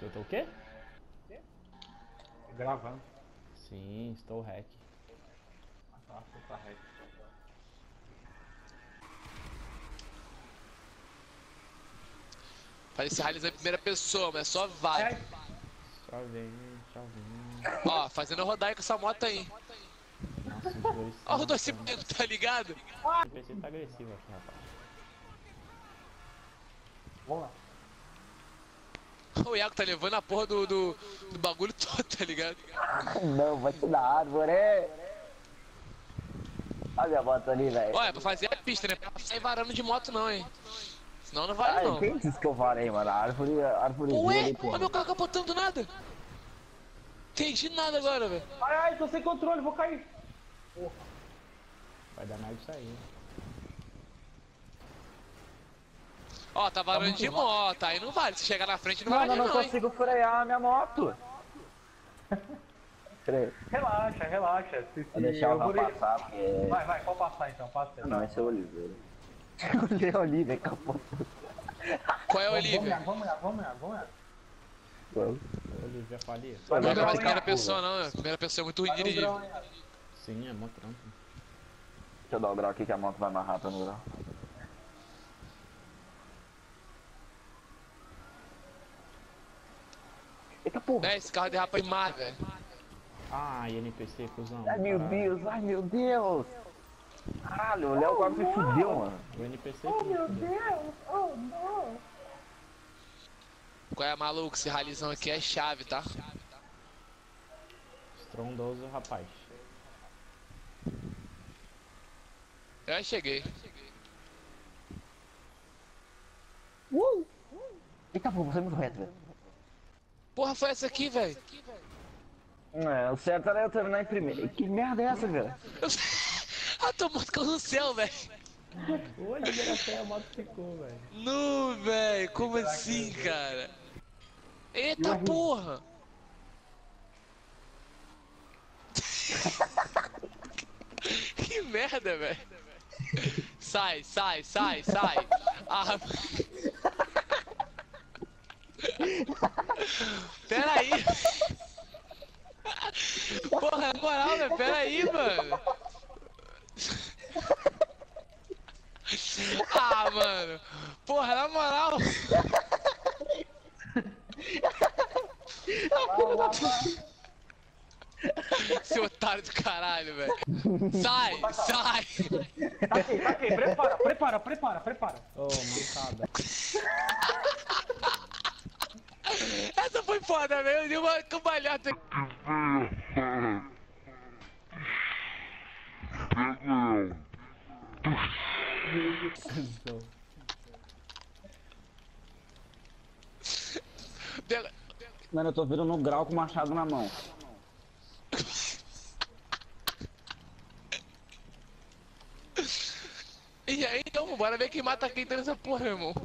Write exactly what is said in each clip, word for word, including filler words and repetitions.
Você tá o quê? Gravando. Sim, estou hack. Ah tá, você tá hack. Faz esse rallies em primeira pessoa, mas só vai. Só vem, só vem. Ó, fazendo rodar com essa moto aí. Nossa, os dois. Ó, os dois se pegam, tá ligado? O P C tá agressivo aqui, rapaz. Vamos lá. O Iago tá levando a porra do, do, do bagulho todo, tá ligado? Não, vai ser da árvore. Olha a minha moto ali, velho. Olha, é pra fazer a pista, né? Pra sair varando de moto não, hein? Senão não vale Ai, não. quem disse que eu varei, mano? A árvore, a árvore. Ué, olha meu carro capotando do nada. Entendi nada agora, velho. Ai, ai, tô sem controle, vou cair. Vai dar mais disso aí. Ó, tá varando de moto, aí não vale. Se chegar na frente não Mano, vale eu não não, hein? consigo frear a minha moto. Peraí, Relaxa, relaxa. Se, se vou deixar o eu vou- rapaz passar, porque... Vai, vai, pode passar então, passa. Não, esse é o Oliveira. O Oliveira capotou. Qual é o Vamos, Olivia? vamos, vamos, vamos, vamos. O Olivia falia. Vai Não no é grau, mais hein, primeira Iago. pessoa não, né? Primeira pessoa é muito ruim Vai de no dirigir. grau, hein, Iago. Sim, é mó trampo. Deixa eu dar o grau aqui que a moto vai mais rápido no grau. Eita porra! É, esse carro derrapa demais, velho. Ai, N P C, cuzão. Ai meu caralho. Deus, ai meu Deus! Caralho, o Léo quase me fudeu, mano. O N P C que me fudeu. Qual é, maluco? Esse ralizão aqui é chave, tá? Estrondoso, rapaz. Eu já cheguei. Uh! Eita porra, você é muito reto, velho. Porra, foi essa aqui, velho? É, o certo era eu terminar em primeiro. Que merda é essa, velho? Eu... Ah, tô moto caiu no céu, velho. O Olivia até a moto ficou, velho. Não, velho. Como assim, cara? Eita porra! Que merda, velho. Sai, sai, sai, sai. Ah... Pera aí. Porra, na moral, velho. Pera aí, mano. Ah, mano. Porra, na moral. Seu otário do caralho, velho. Sai, sai. Tá aqui, tá aqui, prepara, prepara, prepara, prepara. Ô, mancada. Essa foi foda, velho. Eu dei uma cambalhota. Cuzão. Pega- Mano, eu tô vindo no grau com o machado na mão. E aí, então, bora ver quem mata quem tá nessa porra, meu irmão.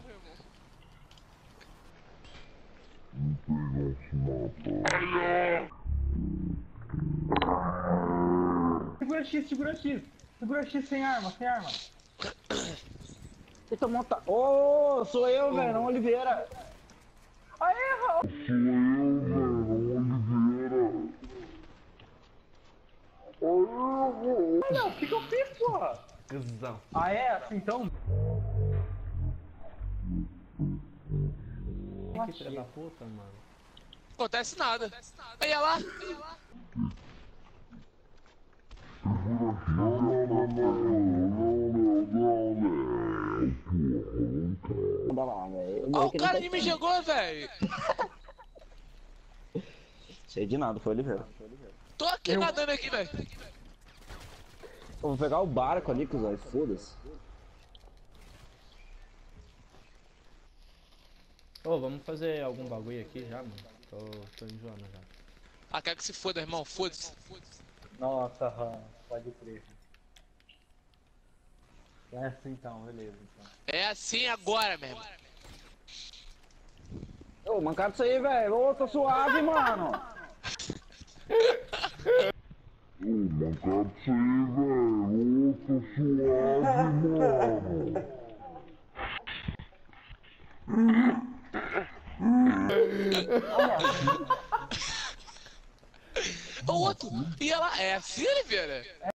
Segura X, segura X. Segura X sem arma, sem arma. Eita, monta. Ô, sou eu, velho, não Oliveira. Aê, Raul. Não, o que que eu fiz, porra? Cuzão. Ah, é? Assim então? Que filha da puta, mano. Acontece nada. Aí, olha lá. Anda lá, velho. Ó, o cara que me jogou, velho. Sei de nada, foi Oliveira. Tô aqui nadando aqui, velho. Eu vou pegar o barco ali, cuzão, foda-se. Ô, vamos fazer algum bagulho aqui já, mano. Tô, tô enjoando já. Ah, quero que se foda, irmão. Foda-se. Nossa, Ram, pode crer. É assim então, beleza então. É assim agora, meu irmão. Ô, mancado isso aí, velho. Ô, tô suave, mano. Ô, mancado isso aí, velho. Ô, tô suave, mano. O outro, e ela é assim, Oliveira?